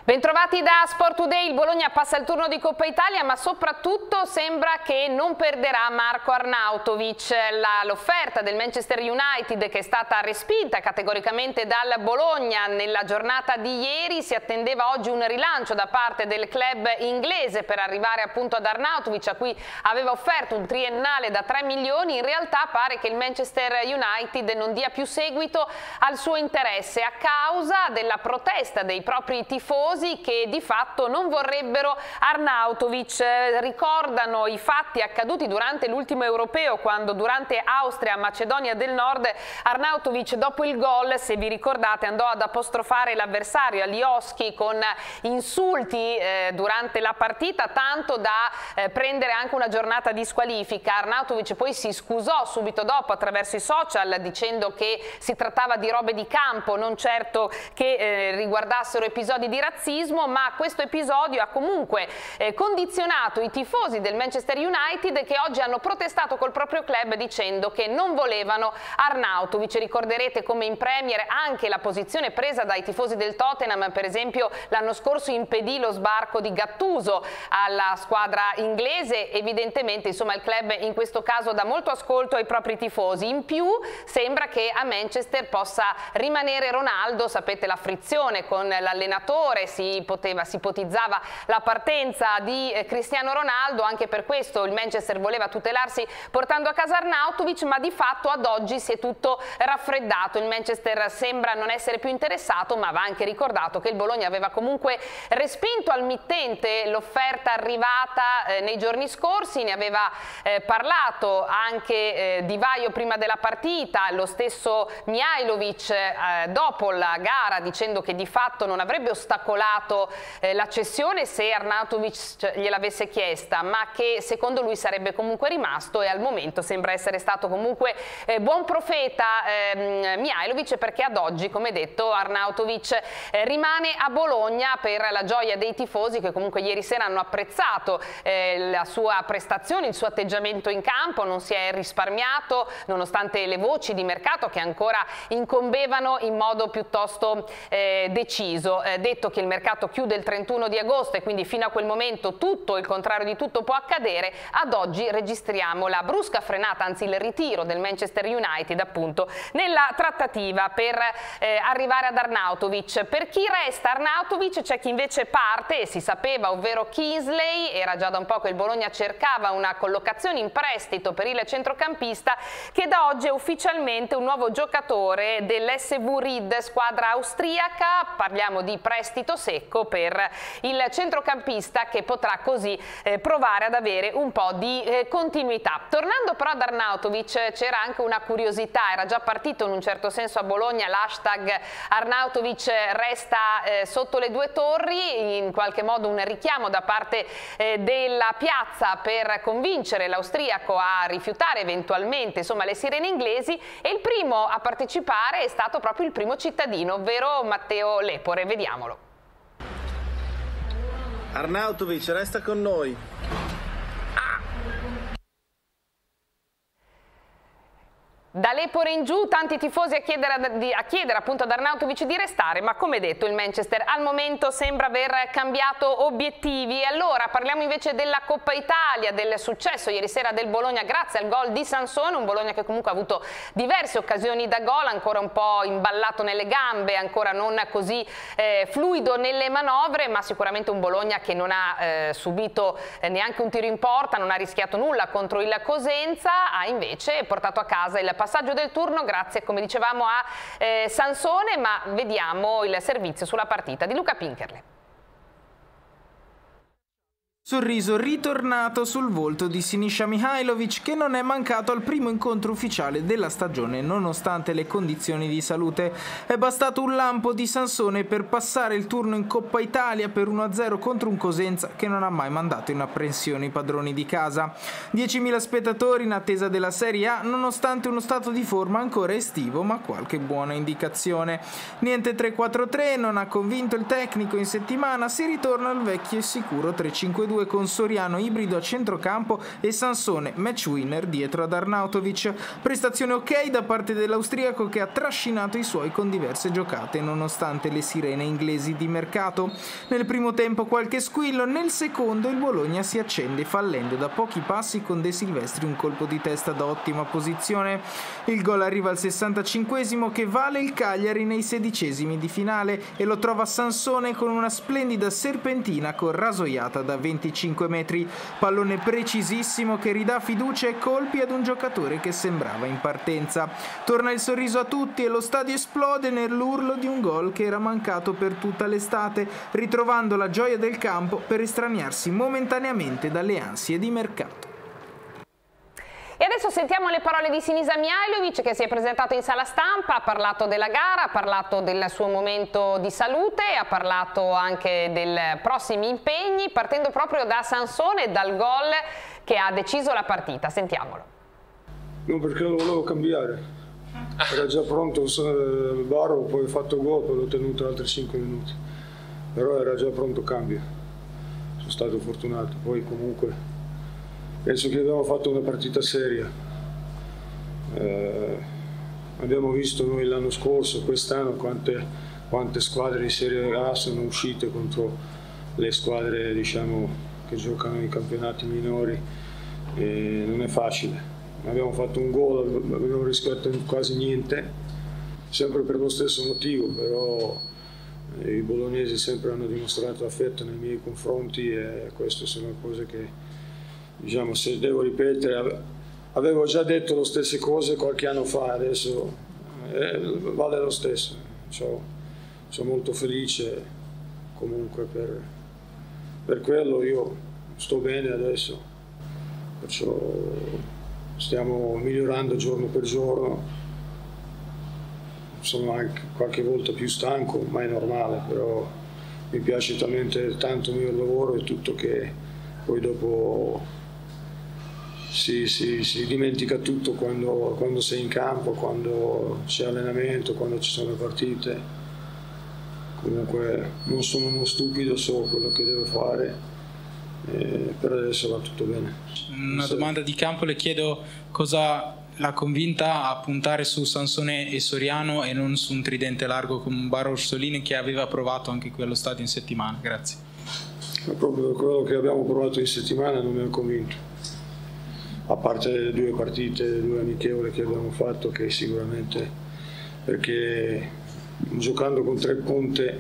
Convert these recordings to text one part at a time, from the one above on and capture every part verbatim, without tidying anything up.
Bentrovati da Sport Today. Il Bologna passa il turno di Coppa Italia, ma soprattutto sembra che non perderà Marko Arnautovic. L'offerta del Manchester United, che è stata respinta categoricamente dal Bologna nella giornata di ieri, si attendeva oggi un rilancio da parte del club inglese per arrivare appunto ad Arnautovic, a cui aveva offerto un triennale da tre milioni. In realtà pare che il Manchester United non dia più seguito al suo interesse a causa della protesta dei propri tifosi, che di fatto non vorrebbero Arnautovic. Ricordano i fatti accaduti durante l'ultimo europeo, quando durante Austria-Macedonia del Nord Arnautovic, dopo il gol, se vi ricordate, andò ad apostrofare l'avversario Alioski con insulti eh, durante la partita, tanto da eh, prendere anche una giornata di squalifica. Arnautovic poi si scusò subito dopo attraverso i social, dicendo che si trattava di robe di campo, non certo che eh, riguardassero episodi di razzismo, ma questo episodio ha comunque eh, condizionato i tifosi del Manchester United, che oggi hanno protestato col proprio club dicendo che non volevano Arnautovic. Ricorderete come in Premier anche la posizione presa dai tifosi del Tottenham, per esempio l'anno scorso, impedì lo sbarco di Gattuso alla squadra inglese. Evidentemente, insomma, il club in questo caso dà molto ascolto ai propri tifosi. In più sembra che a Manchester possa rimanere Ronaldo. Sapete la frizione con l'allenatore, si poteva, si ipotizzava la partenza di eh, Cristiano Ronaldo. Anche per questo il Manchester voleva tutelarsi portando a casa Arnautovic, ma di fatto ad oggi si è tutto raffreddato. Il Manchester sembra non essere più interessato, ma va anche ricordato che il Bologna aveva comunque respinto al mittente l'offerta arrivata eh, nei giorni scorsi. Ne aveva eh, parlato anche eh, Di Vaio prima della partita, lo stesso Mihajlovic eh, dopo la gara, dicendo che di fatto non avrebbe ostacolato eh, la cessione se Arnautovic gliel'avesse chiesta, ma che secondo lui sarebbe comunque rimasto, e al momento sembra essere stato comunque eh, buon profeta eh, Mihajlovic, perché ad oggi, come detto, Arnautovic eh, rimane a Bologna per la gioia dei tifosi, che comunque ieri sera hanno apprezzato eh, la sua prestazione, il suo atteggiamento in campo. Non si è risparmiato nonostante le voci di mercato che ancora incombevano in modo piuttosto eh, deciso. Eh, detto che il mercato chiude il trentuno di agosto e quindi fino a quel momento tutto il contrario di tutto può accadere, ad oggi registriamo la brusca frenata, anzi il ritiro del Manchester United appunto nella trattativa per eh, arrivare ad Arnautovic. Per chi resta Arnautovic c'è chi invece parte, e si sapeva, ovvero Kingsley. Era già da un po' che il Bologna cercava una collocazione in prestito per il centrocampista, che da oggi è ufficialmente un nuovo giocatore dell'S V Ried, squadra austriaca. Parliamo di prestito secco per il centrocampista, che potrà così eh, provare ad avere un po' di eh, continuità. Tornando però ad Arnautovic, c'era anche una curiosità. Era già partito in un certo senso a Bologna l'hashtag Arnautovic resta eh, sotto le due torri, in qualche modo un richiamo da parte eh, della piazza per convincere l'austriaco a rifiutare eventualmente, insomma, le sirene inglesi, e il primo a partecipare è stato proprio il primo cittadino, ovvero Matteo Lepore. Vediamolo. Arnautovic resta con noi. Da Lepore in giù tanti tifosi a chiedere, a chiedere appunto ad Arnautovic di restare, ma come detto il Manchester al momento sembra aver cambiato obiettivi. E allora parliamo invece della Coppa Italia, del successo ieri sera del Bologna grazie al gol di Sansone, un Bologna che comunque ha avuto diverse occasioni da gol, ancora un po' imballato nelle gambe, ancora non così eh, fluido nelle manovre, ma sicuramente un Bologna che non ha eh, subito eh, neanche un tiro in porta, non ha rischiato nulla contro il Cosenza, ha invece portato a casa il passaggio del turno grazie, come dicevamo, a eh, Sansone. Ma vediamo il servizio sulla partita di Luca Pinkerle. Sorriso ritornato sul volto di Sinisa Mihajlovic, che non è mancato al primo incontro ufficiale della stagione nonostante le condizioni di salute. È bastato un lampo di Sansone per passare il turno in Coppa Italia per uno a zero contro un Cosenza che non ha mai mandato in apprensione i padroni di casa. diecimila spettatori in attesa della Serie A, nonostante uno stato di forma ancora estivo, ma qualche buona indicazione. Niente tre quattro tre, non ha convinto il tecnico in settimana, si ritorna al vecchio e sicuro tre cinque due due con Soriano ibrido a centrocampo e Sansone match winner dietro ad Arnautovic. Prestazione ok da parte dell'austriaco che ha trascinato i suoi con diverse giocate nonostante le sirene inglesi di mercato. Nel primo tempo qualche squillo, nel secondo il Bologna si accende fallendo da pochi passi con De Silvestri un colpo di testa da ottima posizione. Il gol arriva al sessantacinquesimo che vale il Cagliari nei sedicesimi di finale e lo trova Sansone con una splendida serpentina con rasoiata da venticinque metri. Pallone precisissimo che ridà fiducia e colpi ad un giocatore che sembrava in partenza. Torna il sorriso a tutti e lo stadio esplode nell'urlo di un gol che era mancato per tutta l'estate, ritrovando la gioia del campo per estraniarsi momentaneamente dalle ansie di mercato. E adesso sentiamo le parole di Sinisa Mihajlović che si è presentato in sala stampa, ha parlato della gara, ha parlato del suo momento di salute, ha parlato anche dei prossimi impegni, partendo proprio da Sansone e dal gol che ha deciso la partita. Sentiamolo. No, perché lo volevo cambiare. Era già pronto il Barro, poi ho fatto gol, poi l'ho tenuto altri cinque minuti. Però era già pronto cambio. Sono stato fortunato. Poi comunque penso che abbiamo fatto una partita seria. Eh, abbiamo visto noi l'anno scorso, quest'anno, quante, quante squadre di Serie A sono uscite contro le squadre, diciamo, che giocano in campionati minori. E non è facile. Abbiamo fatto un gol, abbiamo rischiato quasi niente, sempre per lo stesso motivo, però i bolognesi sempre hanno dimostrato affetto nei miei confronti e queste sono cose che, diciamo, se devo ripetere, avevo già detto le stesse cose qualche anno fa, adesso eh, vale lo stesso. Cioè, sono molto felice comunque per, per quello, io sto bene adesso, perciò stiamo migliorando giorno per giorno. Sono anche qualche volta più stanco, ma è normale, però mi piace talmente tanto il mio lavoro e tutto che poi dopo si, si, si dimentica tutto quando, quando sei in campo, quando c'è allenamento, quando ci sono partite. Comunque non sono uno stupido, so quello che devo fare. Eh, per adesso va tutto bene. Una domanda di campo, le chiedo cosa l'ha convinta a puntare su Sansone e Soriano e non su un tridente largo con Barro Orsolini che aveva provato anche qui allo stadio in settimana. Grazie. Ma proprio quello che abbiamo provato in settimana non mi ha convinto, a parte le due partite, le due amichevoli che abbiamo fatto, che sicuramente, perché giocando con tre punte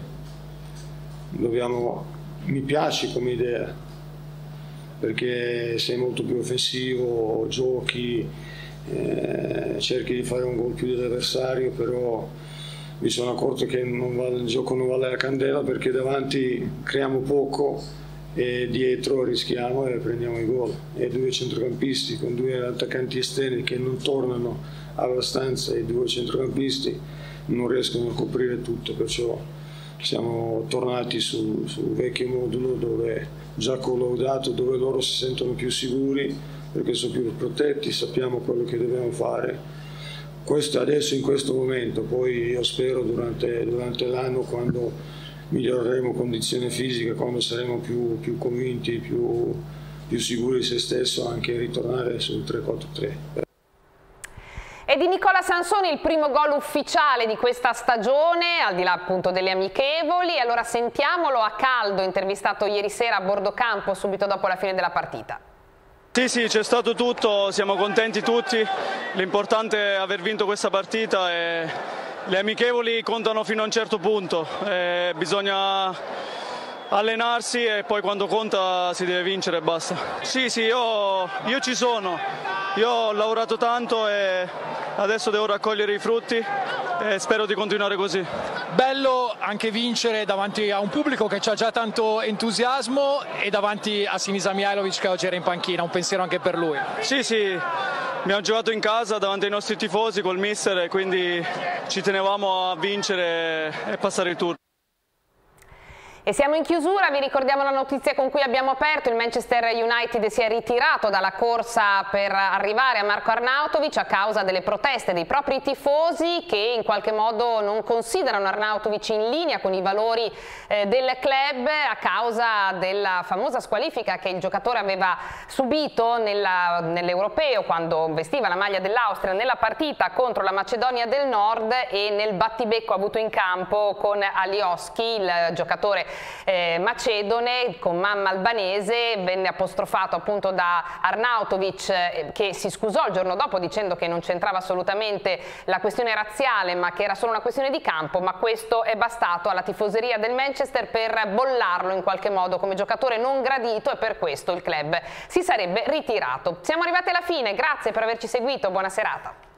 dobbiamo, mi piace come idea, perché sei molto più offensivo, giochi, eh, cerchi di fare un gol più dell'avversario, però mi sono accorto che non vale, il gioco non vale la candela, perché davanti creiamo poco e dietro rischiamo e prendiamo i gol. E due centrocampisti con due attaccanti esterni che non tornano abbastanza, e due centrocampisti non riescono a coprire tutto, perciò siamo tornati sul su vecchio modulo dove già collaudato, dove loro si sentono più sicuri perché sono più protetti, sappiamo quello che dobbiamo fare. Questo adesso in questo momento, poi io spero durante, durante l'anno, quando miglioreremo condizione fisica, quando saremo più, più convinti, più, più sicuri di se stesso, anche ritornare sul tre quattro tre. E di Nicola Sansone il primo gol ufficiale di questa stagione, al di là appunto delle amichevoli. Allora sentiamolo a caldo, intervistato ieri sera a bordo campo subito dopo la fine della partita. Sì, sì, c'è stato tutto, siamo contenti tutti, l'importante è aver vinto questa partita e le amichevoli contano fino a un certo punto, e bisogna allenarsi e poi quando conta si deve vincere e basta. Sì, sì, io, io ci sono, io ho lavorato tanto e adesso devo raccogliere i frutti e spero di continuare così. Bello anche vincere davanti a un pubblico che ha già tanto entusiasmo e davanti a Sinisa Mihajlović che oggi era in panchina, un pensiero anche per lui. Sì, sì, abbiamo giocato in casa davanti ai nostri tifosi col mister e quindi ci tenevamo a vincere e passare il turno. E siamo in chiusura, vi ricordiamo la notizia con cui abbiamo aperto: il Manchester United si è ritirato dalla corsa per arrivare a Marko Arnautovic a causa delle proteste dei propri tifosi, che in qualche modo non considerano Arnautovic in linea con i valori eh, del club, a causa della famosa squalifica che il giocatore aveva subito nell'Europeo quando vestiva la maglia dell'Austria nella partita contro la Macedonia del Nord, e nel battibecco avuto in campo con Alioski, il giocatore Eh, macedone, con mamma albanese. Venne apostrofato appunto da Arnautovic, eh, che si scusò il giorno dopo dicendo che non c'entrava assolutamente la questione razziale, ma che era solo una questione di campo. Ma questo è bastato alla tifoseria del Manchester per bollarlo in qualche modo come giocatore non gradito, e per questo il club si sarebbe ritirato. Siamo arrivati alla fine, grazie per averci seguito, buona serata.